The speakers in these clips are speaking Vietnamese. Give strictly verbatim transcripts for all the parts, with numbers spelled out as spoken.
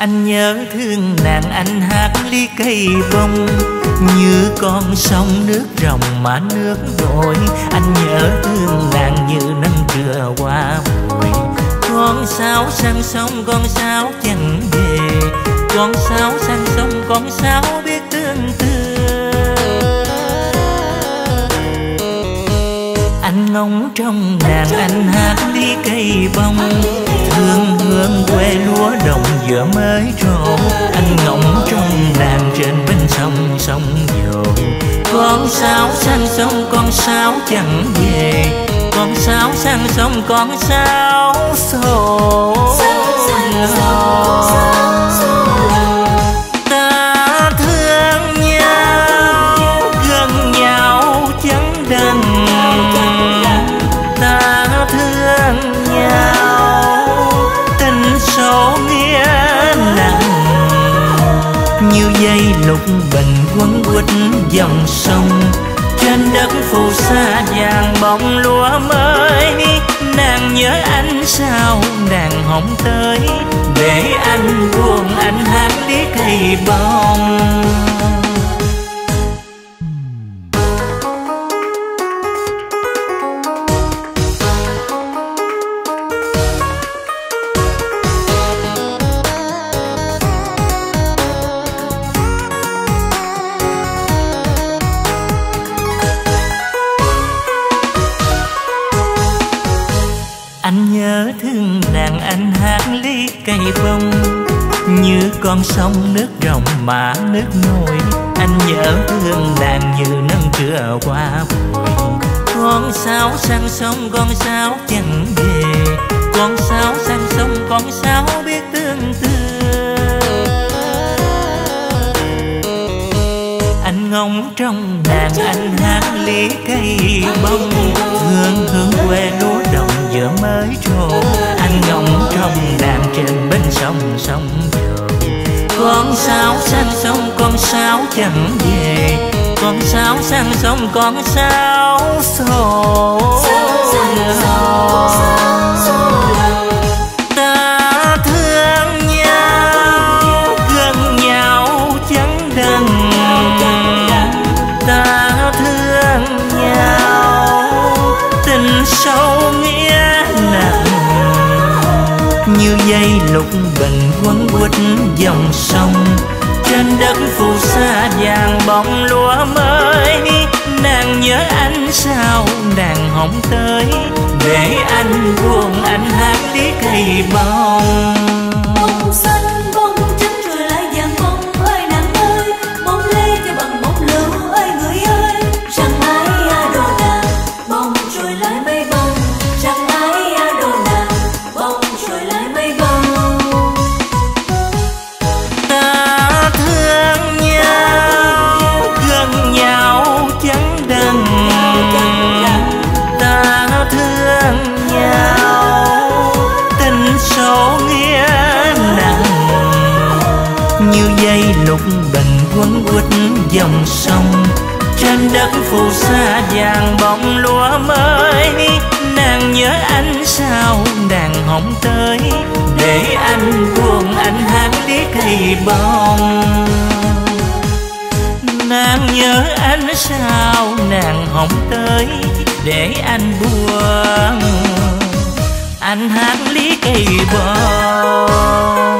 Anh nhớ thương nàng anh hát ly cây bông, như con sông nước ròng mà nước đổi. Anh nhớ thương nàng như nắng trưa qua bụi. Con sáo sang sông con sáo chẳng về, con sáo sang sông con sáo biết tương tư. Anh ngóng trong nàng anh hát ly cây bông, thương hương quê lúa đồng vừa mới trổ. Anh ngóng trong nàng trên bên sông sông dồn. Con sáo sang sông con sáo chẳng về, con sáo sang sông con sáo sổ. Ta thương nhau gần nhau chẳng đành, ta thương nhau tình sâu nghĩa nặng. Như dây lục bình quấn quýt dòng sông, trên đất phù sa vàng bông lúa mới. Nàng nhớ anh sao nàng hổng tới, để anh buồn anh hát ly cây bông. Anh nhớ thương nàng anh hát ly cây bông, như con sông nước ròng mà nước nổi. Anh nhớ thương nàng như nắng trưa qua bụi. Con sáo sang sông con sáo chẳng về, con sáo sang sông con sáo biết tương tư. Anh ngóng trong nàng anh hát ly cây bông, hương hương quê lúa đồng vừa mới trổ. Anh ngóng trong nàng trên bên sông sông dồn. Con sáo sang sông con sáo chẳng về, con sáo sang sông con sáo sổ. Ta thương nhau gần nhau chẳng đành, ta thương nhau tình sâu nghĩa nặng. Như dây lục bình quấn quýt dòng sông, trên đất phù sa vàng bông lúa mới. Nàng nhớ anh sao nàng hổng tới, để anh buồn anh hát ly cây bông. Bông xanh bông trắng rồi lại vàng bông ơi nàng ơi, bông lê cho bằng bông lưu ơi người ơi. Rằng ai à đồ nàng bông rồi lại mây bông, rằng ai à đồ nàng bông rồi lại mây bông. Ta thương nhau gần nhau chẳng đành, ta thương nhau tình sâu nghĩa nặng. Như dây lục bình quấn quýt dòng sông, trên đất phù sa vàng bông lúa mới. Nàng nhớ anh sao nàng hổng tới, để anh buồn anh hát ly cây bông. Nàng nhớ anh sao nàng hổng tới, để anh buồn anh hát ly cây bông.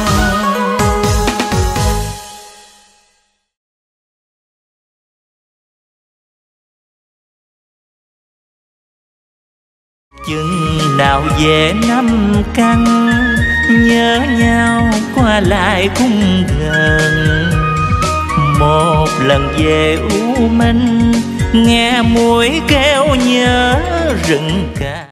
Chừng nào về năm căn, nhớ nhau qua lại cũng gần. Một lần về U Minh, nghe muỗi kêu nhớ rừng ca.